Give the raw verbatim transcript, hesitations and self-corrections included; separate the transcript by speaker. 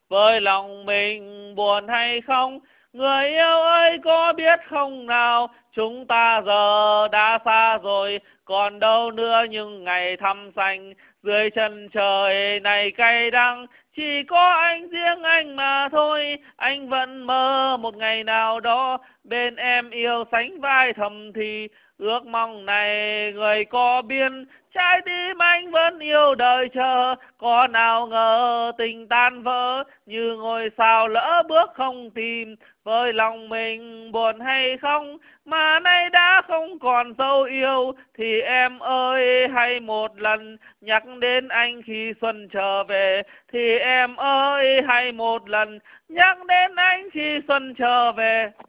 Speaker 1: với lòng mình buồn hay không? Người yêu ơi có biết không nào, chúng ta giờ đã xa rồi, còn đâu nữa những ngày thăm xanh. Dưới chân trời này cay đắng, chỉ có anh riêng anh mà thôi. Anh vẫn mơ một ngày nào đó bên em yêu sánh vai thầm thì. Ước mong này người có biên, trái tim anh vẫn yêu đời chờ. Có nào ngờ tình tan vỡ, như ngôi sao lỡ bước không tìm. Với lòng mình buồn hay không, mà nay đã không còn dấu yêu. Thì em ơi hãy một lần nhắc đến anh khi xuân trở về. Thì em ơi hãy một lần nhắc đến anh khi xuân trở về.